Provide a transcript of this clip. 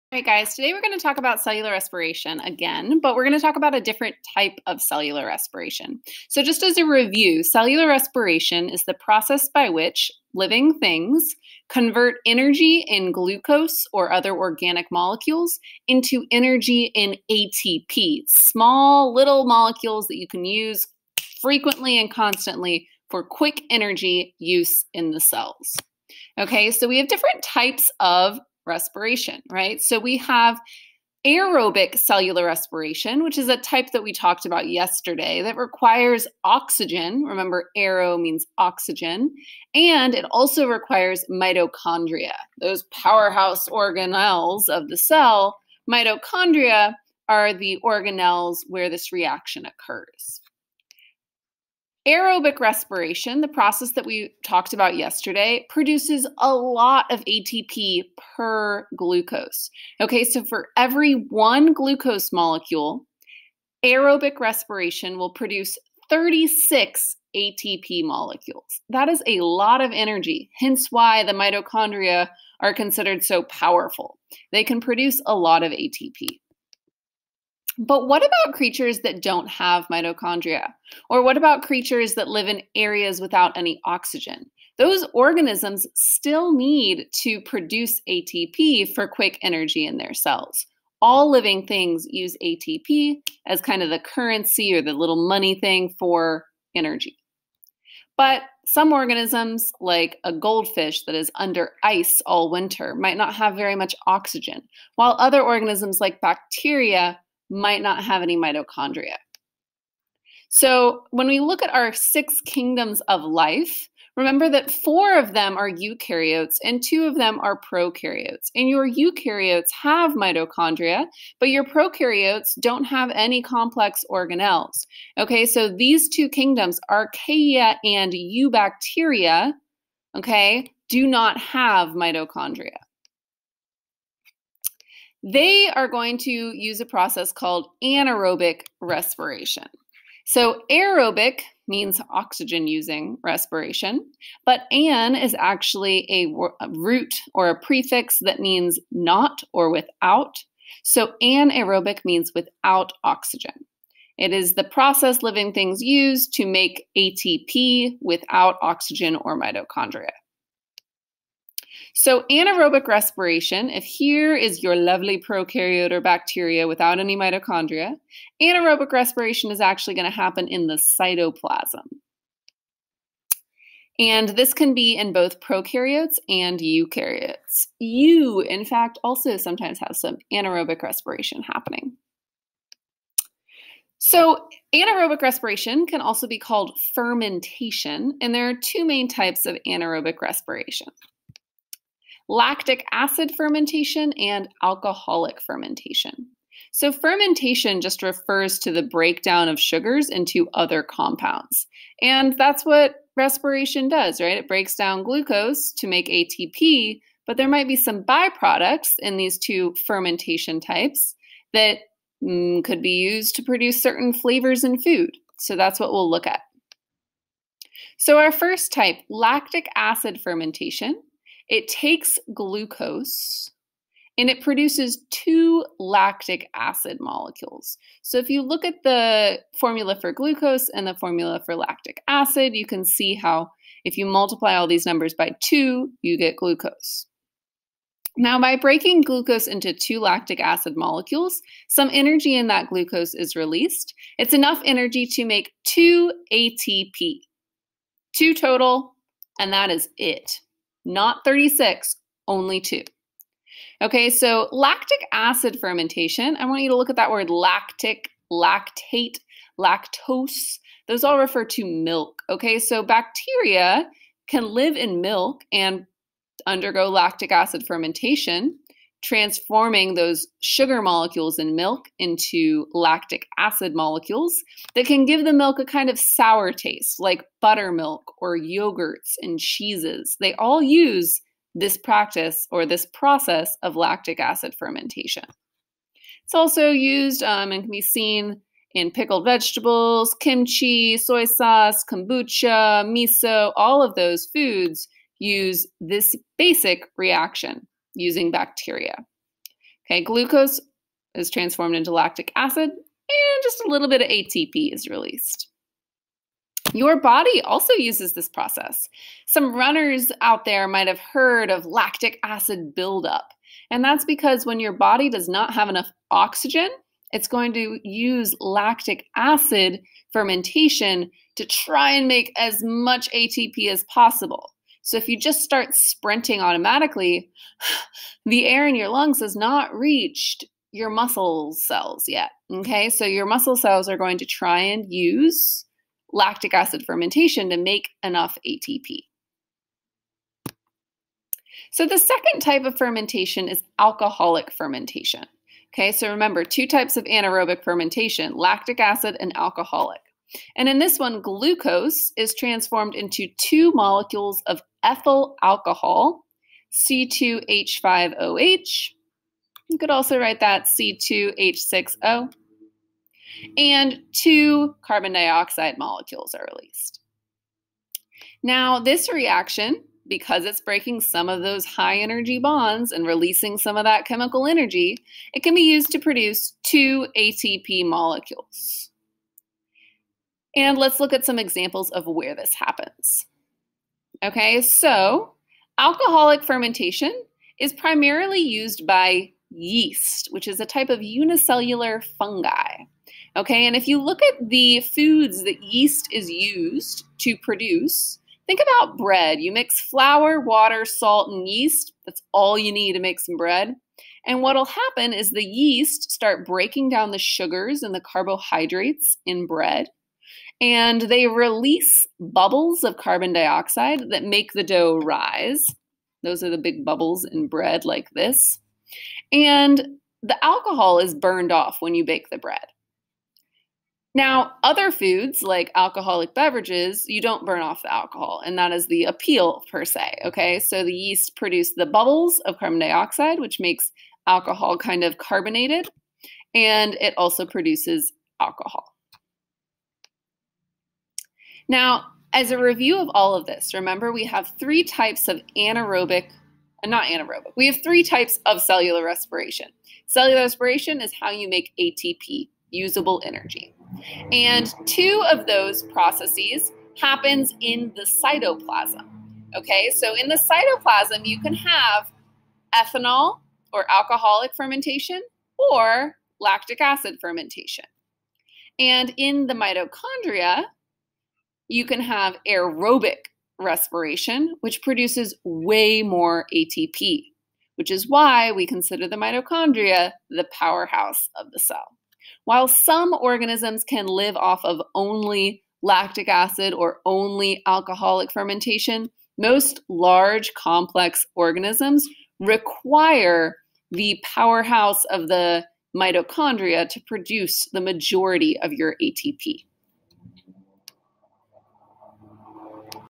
All right, guys, today we're going to talk about cellular respiration again, but we're going to talk about a different type of cellular respiration. So, just as a review, cellular respiration is the process by which living things convert energy in glucose or other organic molecules into energy in ATP, small little molecules that you can use frequently and constantly for quick energy use in the cells. Okay, so we have different types of respiration, right? So we have aerobic cellular respiration, which is a type that we talked about yesterday that requires oxygen. Remember, aero means oxygen. And it also requires mitochondria, those powerhouse organelles of the cell. Mitochondria are the organelles where this reaction occurs. Aerobic respiration, the process that we talked about yesterday, produces a lot of ATP per glucose. Okay, so for every one glucose molecule, aerobic respiration will produce 36 ATP molecules. That is a lot of energy, hence why the mitochondria are considered so powerful. They can produce a lot of ATP. But what about creatures that don't have mitochondria? Or what about creatures that live in areas without any oxygen? Those organisms still need to produce ATP for quick energy in their cells. All living things use ATP as kind of the currency or the little money thing for energy. But some organisms, like a goldfish that is under ice all winter, might not have very much oxygen, while other organisms like bacteria might not have any mitochondria. So when we look at our 6 kingdoms of life, remember that 4 of them are eukaryotes and 2 of them are prokaryotes. And your eukaryotes have mitochondria, but your prokaryotes don't have any complex organelles. Okay, so these 2 kingdoms, archaea and eubacteria, okay, do not have mitochondria. They are going to use a process called anaerobic respiration. So aerobic means oxygen-using respiration, but an is actually a root or a prefix that means not or without. So anaerobic means without oxygen. It is the process living things use to make ATP without oxygen or mitochondria. So anaerobic respiration, if here is your lovely prokaryote or bacteria without any mitochondria, anaerobic respiration is actually going to happen in the cytoplasm. And this can be in both prokaryotes and eukaryotes. You, in fact, also sometimes have some anaerobic respiration happening. So anaerobic respiration can also be called fermentation, and there are 2 main types of anaerobic respiration: lactic acid fermentation and alcoholic fermentation. So fermentation just refers to the breakdown of sugars into other compounds. And that's what respiration does, right? It breaks down glucose to make ATP, but there might be some byproducts in these 2 fermentation types that could be used to produce certain flavors in food. So that's what we'll look at. So our first type, lactic acid fermentation, it takes glucose and it produces 2 lactic acid molecules. So if you look at the formula for glucose and the formula for lactic acid, you can see how if you multiply all these numbers by 2, you get glucose. Now, by breaking glucose into 2 lactic acid molecules, some energy in that glucose is released. It's enough energy to make 2 ATP. 2 total, and that is it. Not 36, only 2. Okay, so lactic acid fermentation, I want you to look at that word lactic, lactate, lactose. Those all refer to milk. Okay, so bacteria can live in milk and undergo lactic acid fermentation, transforming those sugar molecules in milk into lactic acid molecules that can give the milk a kind of sour taste, like buttermilk or yogurts and cheeses. They all use this practice or this process of lactic acid fermentation. It's also used and can be seen in pickled vegetables, kimchi, soy sauce, kombucha, miso. All of those foods use this basic reaction using bacteria. Okay, glucose is transformed into lactic acid, and just a little bit of ATP is released. Your body also uses this process. Some runners out there might have heard of lactic acid buildup, and that's because when your body does not have enough oxygen, it's going to use lactic acid fermentation to try and make as much ATP as possible. So if you just start sprinting automatically, the air in your lungs has not reached your muscle cells yet. Okay, so your muscle cells are going to try and use lactic acid fermentation to make enough ATP. So the second type of fermentation is alcoholic fermentation. Okay, so remember, two types of anaerobic fermentation, lactic acid and alcoholic. And in this one, glucose is transformed into two molecules of ethyl alcohol, C2H5OH. You could also write that C2H6O. And two carbon dioxide molecules are released. Now, this reaction, because it's breaking some of those high energy bonds and releasing some of that chemical energy, it can be used to produce two ATP molecules. And let's look at some examples of where this happens. Okay, so alcoholic fermentation is primarily used by yeast, which is a type of unicellular fungi. Okay, and if you look at the foods that yeast is used to produce, think about bread. You mix flour, water, salt, and yeast. That's all you need to make some bread. And what'll happen is the yeast start breaking down the sugars and the carbohydrates in bread, and they release bubbles of carbon dioxide that make the dough rise. Those are the big bubbles in bread like this. And the alcohol is burned off when you bake the bread. Now, other foods like alcoholic beverages, you don't burn off the alcohol, and that is the appeal per se, okay? So the yeast produce the bubbles of carbon dioxide, which makes alcohol kind of carbonated, and it also produces alcohol. Now, as a review of all of this, remember we have three types of we have three types of cellular respiration. Cellular respiration is how you make ATP, usable energy. And two of those processes happens in the cytoplasm. Okay, so in the cytoplasm, you can have ethanol or alcoholic fermentation or lactic acid fermentation. And in the mitochondria, you can have aerobic respiration, which produces way more ATP, which is why we consider the mitochondria the powerhouse of the cell. While some organisms can live off of only lactic acid or only alcoholic fermentation, most large complex organisms require the powerhouse of the mitochondria to produce the majority of your ATP.